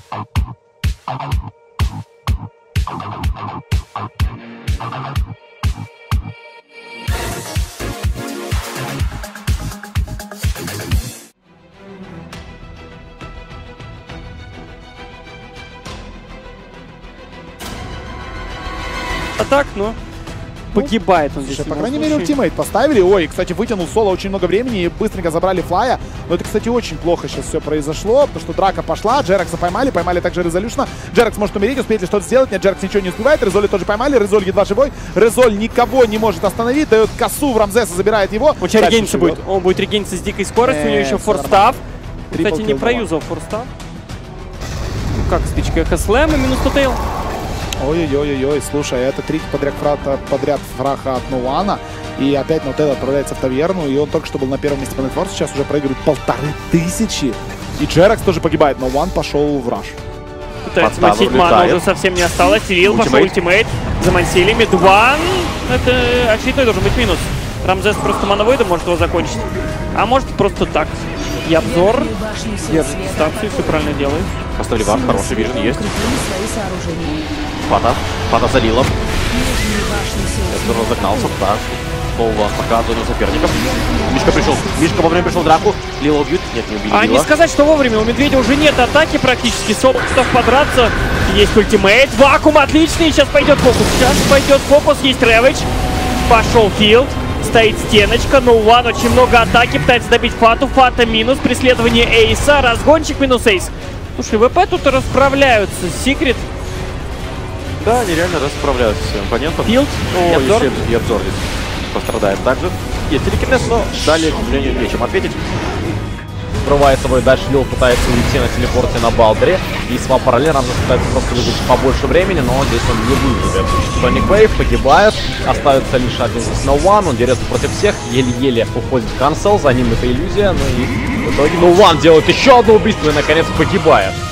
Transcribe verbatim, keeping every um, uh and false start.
А так, ну, погибает он здесь. Слушай, по крайней мере, ультимейт поставили. Ой, кстати, вытянул соло очень много времени и быстренько забрали флая. Но это, кстати, очень плохо сейчас все произошло, потому что драка пошла, Джеракса поймали, поймали также Резолюшна. Джеракс может умереть, успеет ли что-то сделать? Нет, Джеракс ничего не успевает. Резоли тоже поймали, Резоль едва живой. Резоль никого не может остановить, дает косу в Рамзеса, забирает его. Он сейчас регениться будет, он будет регениться с дикой скоростью, у него еще форстав. Кстати, не проюзал форстав. Ну как, спичка Эхо Слэм и минус Тутейл. Ой-ой-ой-ой, слушай, это три подряд, фрата, подряд фраха от Ноуана. И опять Нутелла отправляется в таверну, и он только что был на первом месте по нетворсу, сейчас уже проигрывает полторы тысячи. И Джеракс тоже погибает, но Ноуан пошел в раш. Пытается мансить ману, уже совсем не осталось. Сирил пошел ультимейт, замансили. Мидван, это очередной должен быть минус. Рамзес просто мановойдом может его закончить. А может просто так. И обзор, держит дистанцию, все правильно делает. Поставили вар, хороший вижен есть. Пата, Пата залила. Это разогнался, да. Снова показывает соперников. Мишка пришел, Мишка вовремя пришел в драку. Лила убьют, нет, не убили. А не сказать, что вовремя, у Медведя уже нет атаки практически. Собственно, подраться. Есть ультимейт, вакуум отличный, сейчас пойдет фокус. Сейчас пойдет фокус, есть Рэвидж. Пошел филд. Стоит стеночка, Ноуан, очень много атаки, пытается добить Фату, Фата минус, преследование Эйса, разгончик минус Эйс. Слушай, ВП тут расправляются, Секрет. Да, они реально расправляются с своим оппонентом. Филд, и обзор. И обзор здесь пострадает также. Есть телекинез, но далее, к сожалению, нечем ответить. Врывает собой дальше, Лил пытается уйти на телепорте на Балдере. И свап параллельно, Рамзес пытается просто выжить побольше времени, но здесь он не выживет. Соник Вейв погибает, остается лишь один из Ноуан, он дерется против всех, еле-еле уходит Cancel, за ним эта иллюзия, ну и в итоге Ноуан делает еще одно убийство и наконец погибает.